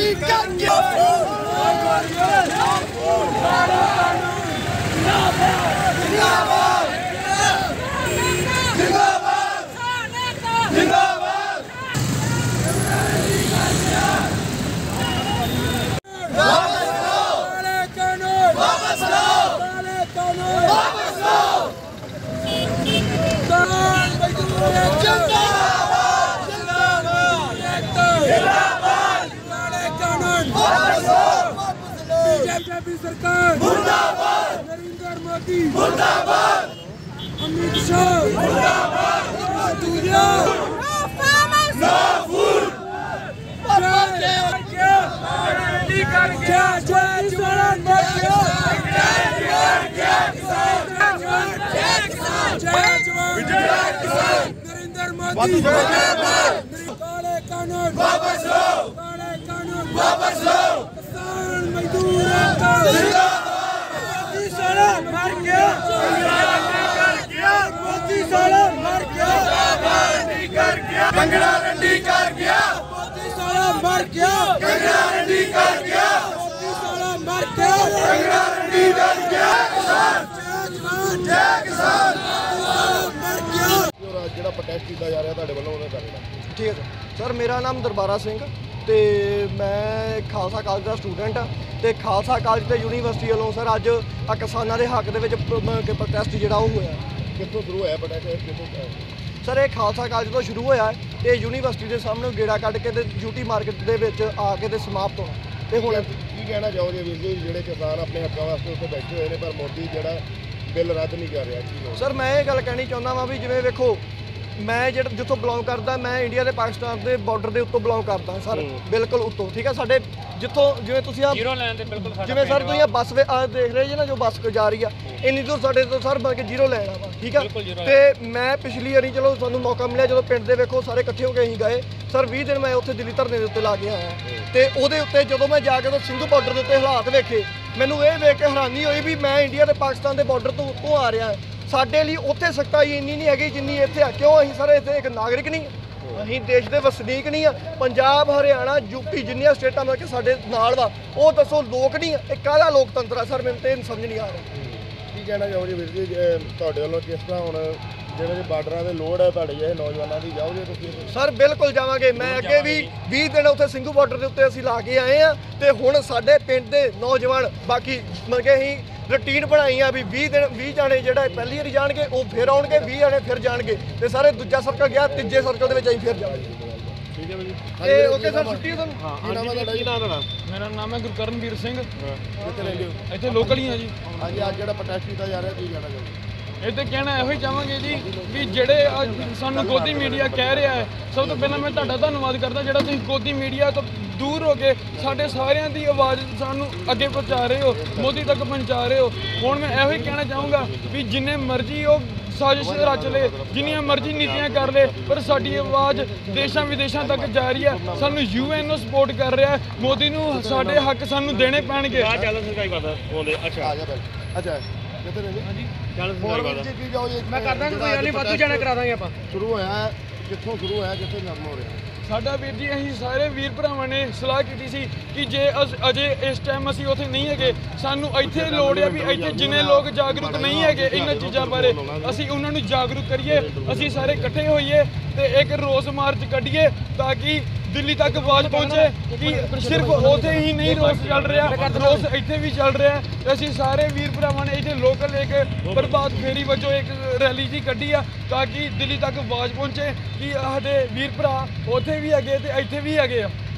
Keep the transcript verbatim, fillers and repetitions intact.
BJP सरकार मुर्दाबाद, नरेंद्र मोदी मुर्दाबाद, अमित शाह मुर्दाबाद, मजदूरिया नो फार्मर्स नो फूड, जय कर गया जय जवान मर गया, जय किसान जय किसान जय जवान जय किसान, नरेंद्र मोदी मुर्दाबाद, काले कानून वापस लो, काले कानून वापस लो, किसान मजदूर मोदी साला मर गया, मोदी साला मर गया, कंगना रंडी कर गया, मोदी साला मर गया, कंगना रंडी कर गया, मोदी साला मर गया, कंगना रंडी कर गया, किसान जय किसान मर गया। ਜਿਹੜਾ ਪ੍ਰੋਟੈਸਟ ਕੀਤਾ ਜਾ ਰਿਹਾ ਤੁਹਾਡੇ ਵੱਲੋਂ ਉਹਦੇ ਬਾਰੇ ਠੀਕ ਹੈ ਸਰ, ਮੇਰਾ ਨਾਮ ਦਰਬਾਰਾ ਸਿੰਘ ਤੇ ਮੈਂ ਖਾਲਸਾ ਕਾਲਜ ਦਾ ਸਟੂਡੈਂਟ ਆ ਤੇ ਖਾਲਸਾ ਕਾਲਜ ਤੇ ਯੂਨੀਵਰਸਿਟੀ ਵੱਲੋਂ ਸਰ ਅੱਜ ਆ ਕਿਸਾਨਾਂ ਦੇ ਹੱਕ ਦੇ ਵਿੱਚ ਪ੍ਰੋਟੈਸਟ ਜਿਹੜਾ ਉਹ ਹੋਇਆ। ਕਿੱਥੋਂ ਸ਼ੁਰੂ ਹੋਇਆ ਪ੍ਰੋਟੈਸਟ, ਕਿੱਥੋਂ ਸਰ ਇਹ ਖਾਲਸਾ ਕਾਲਜ ਤੋਂ ਸ਼ੁਰੂ ਹੋਇਆ ਤੇ ਯੂਨੀਵਰਸਿਟੀ ਦੇ ਸਾਹਮਣੇ ਗੇੜਾ ਕੱਢ ਕੇ ਤੇ ਯੂਟੀ ਮਾਰਕੀਟ ਦੇ ਵਿੱਚ ਆ ਕੇ ਤੇ ਸਮਾਪਤ ਹੋਣਾ। ਤੇ ਹੁਣ ਕੀ ਕਹਿਣਾ ਚਾਹੋਗੇ ਵੀਰ ਜੀ, ਜਿਹੜੇ ਕਿਸਾਨ ਆਪਣੇ ਹੱਕਾਂ ਵਾਸਤੇ ਉੱਥੇ ਬੈਠੇ ਹੋਏ ਨੇ ਪਰ ਮੋਦੀ ਜਿਹੜਾ ਬਿੱਲ ਰੱਦ ਨਹੀਂ ਕਰ ਰਿਹਾ, ਕੀ ਸਰ ਮੈਂ ਇਹ ਗੱਲ ਕਹਿਣੀ ਚਾਹੁੰਦਾ ਵਾਂ ਵੀ ਜਿਵੇਂ ਵੇਖੋ ਮੈਂ ਜਿਹੜਾ ਜਿੱਥੋਂ ਬਿਲੋਂਗ ਕਰਦਾ, ਮੈਂ ਇੰਡੀਆ ਤੇ ਪਾਕਿਸਤਾਨ ਦੇ ਬਾਰਡਰ ਦੇ ਉੱਤੋਂ ਬਿਲੋਂਗ ਕਰਦਾ ਸਰ, ਬਿਲਕੁਲ ਉੱਤੋਂ। ਠੀਕ ਹੈ, ਸਾਡੇ ਜਿੱਥੋਂ ਜਿਵੇਂ ਤੁਸੀਂ ਆ ਜ਼ੀਰੋ ਲਾਈਨ ਤੇ ਬਿਲਕੁਲ ਜਿਵੇਂ ਸਰ ਤੁਸੀਂ ਆ ਬੱਸ ਦੇਖ ਰਹੇ ਜੀ ਨਾ, ਜੋ ਬੱਸ ਜਾ ਰਹੀ ਆ ਇੰਨੀ ਦੂਰ ਸਾਡੇ ਤੋਂ ਸਰ ਬਲਕਿ ਜ਼ੀਰੋ ਲੈਣਾ ਵਾ। ਠੀਕ ਆ, ਤੇ ਮੈਂ ਪਿਛਲੀ ਵਾਰੀ ਚਲੋ ਸਾਨੂੰ ਮੌਕਾ ਮਿਲਿਆ ਜਦੋਂ ਪਿੰਡ ਦੇ ਵੇਖੋ ਸਾਰੇ ਇਕੱਠੇ ਹੋ ਕੇ ਅਸੀਂ ਗਏ ਸਰ, ਵੀਹ ਦਿਨ ਮੈਂ ਉੱਥੇ ਦਿੱਲੀ ਧਰਨੇ ਦੇ ਉੱਤੇ ਲਾ ਕੇ ਆਇਆ ਤੇ ਉਹਦੇ ਉੱਤੇ ਜਦੋਂ ਮੈਂ ਜਾ ਕੇ ਸਿੰਘੂ ਬਾਰਡਰ ਦੇ ਉੱਤੇ ਹਾਲਾਤ ਵੇਖੇ, ਮੈਨੂੰ ਇਹ ਵੇਖ ਕੇ ਹੈਰਾਨੀ ਹੋਈ ਵੀ ਮੈਂ ਇੰਡੀਆ ਤੇ ਪਾਕਿਸਤਾਨ ਦੇ ਬਾਰਡਰ ਤੋਂ ਉੱਤੋਂ ਆ ਰਿਹਾ। ਸਾਡੇ ਲਈ ਉੱਥੇ ਸਖਤਾਈ ਇੰਨੀ ਨਹੀਂ ਹੈਗੀ ਜਿੰਨੀ ਇੱਥੇ ਆ। ਕਿਉਂ? ਅਸੀਂ ਸਰ ਇੱਥੇ ਇੱਕ ਨਾਗਰਿਕ ਨਹੀਂ, ਅਸੀਂ ਦੇਸ਼ ਦੇ ਵਸਨੀਕ ਨਹੀਂ ਆ। ਪੰਜਾਬ, ਹਰਿਆਣਾ, ਯੂਪੀ ਜਿੰਨੀਆਂ ਸਟੇਟਾਂ ਮਿਲ ਕੇ ਸਾਡੇ ਨਾਲ ਵਾ, ਉਹ ਦੱਸੋ ਲੋਕ ਨਹੀਂ ਆ। ਇਹ ਕਾਹਦਾ ਲੋਕਤੰਤਰ ਆ ਸਰ? ਮੈਨੂੰ ਤੇ ਸਮਝ ਨਹੀਂ ਆ ਰਿਹਾ। ਕੀ ਕਹਿਣਾ ਚਾਹੋਗੇ ਵੀਰ ਜੀ ਤੁਹਾਡੇ ਵੱਲੋਂ ਕਿਸ ਤਰ੍ਹਾਂ ਹੁਣ ਜਿਵੇਂ ਬਾਰਡਰਾਂ ਦੇ ਲੋੜ ਹੈ ਤੁਹਾਡੇ ਇਹ ਨੌਜਵਾਨਾਂ ਦੀ, ਜਾਓਗੇ ਤੁਸੀਂ? ਸਰ ਬਿਲਕੁਲ ਜਾਵਾਂਗੇ। ਮੈਂ ਅੱਗੇ ਵੀ ਵੀਹ ਦਿਨ ਉੱਥੇ ਸਿੰਘੂ ਬਾਰਡਰ ਦੇ ਉੱਤੇ ਅਸੀਂ ਲਾ ਕੇ ਆਏ ਆ ਤੇ ਹੁਣ ਸਾਡੇ ਪਿੰਡ ਦੇ ਨੌਜਵਾਨ ਬਾਕੀ ਮਤਲਬ ਕਿ ਅਸੀਂ ਰੂਟੀਨ ਬਣਾਈ ਆ ਵੀ ਵੀਹ ਦਿਨ ਵੀਹ ਜਾਣੇ ਜਿਹੜਾ ਪਹਿਲੀ ਵਾਰੀ ਜਾਣਗੇ ਉਹ ਫਿਰ ਆਉਣਗੇ, ਵੀਹ ਜਾਣੇ ਫਿਰ ਜਾਣਗੇ ਤੇ ਸਾਰੇ ਦੂਜਾ ਸਰਕਲ ਗਿਆ, ਤੀਜੇ ਸਰਕਲ ਦੇ ਵਿੱਚ ਅਸੀਂ ਫਿਰ ਜਾਵਾਂਗੇ। ਠੀਕ ਹੈ ਜੀ, ਤੇ ਓਕੇ ਸਰ, ਛੁੱਟੀ ਤੁਹਾਨੂੰ। ਹਾਂ, ਕੀ ਨਾਮ ਹੈ ਤੁਹਾਡਾ? ਕੀ ਨਾਮ ਤੁਹਾਡਾ? ਮੇਰਾ ਨਾਮ ਹੈ ਗੁਰਕਰਨਵੀਰ ਸਿੰਘ। ਕਿੱਥੇ ਰਹਿੰਦੇ ਹੋ? ਇੱਥੇ ਲੋਕਲ ਹੀ ਆ ਜੀ। ਹਾਂਜੀ, ਅੱਜ ਜਿਹੜਾ ਪ੍ਰੋਟੈਸਟ ਕੀਤਾ ਜਾ ਰਿਹਾ ਕੀ ਕਹਿਣਾ ਚਾਹੋਗੇ? ਇਹ ਤੇ ਕਹਿਣਾ ਇਹੋ ਹੀ ਚਾਹਾਂਗੇ ਜੀ ਵੀ ਜਿਹੜੇ ਸਾਨੂੰ ਗੋਦੀ ਮੀਡੀਆ ਕਹਿ ਰਿਹਾ ਹੈ, ਸਭ ਤੋਂ ਪਹਿਲਾਂ ਮੈਂ ਤੁਹਾਡਾ ਧੰਨਵਾਦ ਕਰਦਾ ਜਿਹੜਾ ਤੁਸੀਂ ਗੋਦੀ ਮੀਡੀਆ ਤੋਂ ਦੂਰ ਹੋ ਕੇ ਸਾਡੇ ਸਾਰਿਆਂ ਦੀ ਆਵਾਜ਼ ਸਾਨੂੰ ਅੱਗੇ ਪਹੁੰਚਾ ਰਹੇ ਹੋ, ਮੋਦੀ ਤੱਕ ਪਹੁੰਚਾ ਰਹੇ ਹੋ। ਹੁਣ ਮੈਂ ਇਹੋ ਹੀ ਕਹਿਣਾ ਚਾਹੂੰਗਾ ਵੀ ਜਿੰਨੇ ਮਰਜ਼ੀ ਉਹ ਸਾਜ਼ਿਸ਼ ਰਚ ਲਏ, ਜਿੰਨੀਆਂ ਮਰਜ਼ੀ ਨੀਤੀਆਂ ਕਰ ਲਏ, ਪਰ ਸਾਡੀ ਆਵਾਜ਼ ਦੇਸ਼ਾਂ ਵਿਦੇਸ਼ਾਂ ਤੱਕ ਜਾ ਰਹੀ ਹੈ। ਸਾਨੂੰ ਯੂ ਐਨ ਨੂੰ ਸਪੋਰਟ ਕਰ ਰਿਹਾ ਹੈ, ਮੋਦੀ ਨੂੰ ਸਾਡੇ ਹੱਕ ਸਾਨੂੰ ਦੇਣੇ ਪੈਣਗੇ। ਅੱਛਾ ਅੱਛਾ, ਕਿੱਥੇ ਰਹਿੰਦੇ? ਹਾਂਜੀ, ਚੱਲ ਕੀ ਜਾਓਗੇ? ਮੈਂ ਕਰਦਾ ਕੋਈ ਗੱਲ ਨਹੀਂ, ਵਾਧੂ ਜਾਣਾ ਕਰਾ ਦਾਂਗੇ ਆਪਾਂ। ਸ਼ੁਰੂ ਹੋਇਆ ਕਿੱਥੋਂ ਸ਼ੁਰੂ ਹੋਇਆ, ਕਿੱਥੇ ਖਤਮ ਹੋ ਰਿਹਾ? ਸਾਡਾ ਵੀਰ ਜੀ ਅਸੀਂ ਸਾਰੇ ਵੀਰ ਭਰਾਵਾਂ ਨੇ ਸਲਾਹ ਕੀਤੀ ਸੀ ਕਿ ਜੇ ਅਜੇ ਇਸ ਟਾਈਮ ਅਸੀਂ ਉੱਥੇ ਨਹੀਂ ਹੈਗੇ, ਸਾਨੂੰ ਇੱਥੇ ਲੋੜ ਆ ਵੀ ਇੱਥੇ ਜਿੰਨੇ ਲੋਕ ਜਾਗਰੂਕ ਨਹੀਂ ਹੈਗੇ ਇਹਨਾਂ ਚੀਜ਼ਾਂ ਬਾਰੇ, ਅਸੀਂ ਉਹਨਾਂ ਨੂੰ ਜਾਗਰੂਕ ਕਰੀਏ। ਅਸੀਂ ਸਾਰੇ ਇਕੱਠੇ ਹੋਈਏ ਤੇ ਇੱਕ ਰੋਸ ਮਾਰਚ ਕੱਢੀਏ ਤਾਂ ਕਿ ਦਿੱਲੀ ਤੱਕ ਆਵਾਜ਼ ਪਹੁੰਚੇ ਕਿ ਸਿਰਫ ਉੱਥੇ ਹੀ ਨਹੀਂ ਰੋਸ ਚੱਲ ਰਿਹਾ, ਰੋਸ ਇੱਥੇ ਵੀ ਚੱਲ ਰਿਹਾ। ਤੇ ਅਸੀਂ ਸਾਰੇ ਵੀਰ ਭਰਾਵਾਂ ਨੇ ਇੱਥੇ ਲੋਕਲ ਇੱਕ ਪ੍ਰਭਾਤ ਫੇਰੀ ਵਜੋਂ ਇੱਕ ਰੈਲੀ ਜੀ ਕੱਢੀ ਆ ਤਾਂ ਕਿ ਦਿੱਲੀ ਤੱਕ ਆਵਾਜ਼ ਪਹੁੰਚੇ ਕਿ ਸਾਡੇ ਵੀਰ ਭਰਾ ਉੱਥੇ ਵੀ ਹੈਗੇ ਤੇ ਇੱਥੇ ਵੀ ਹੈਗੇ ਆ।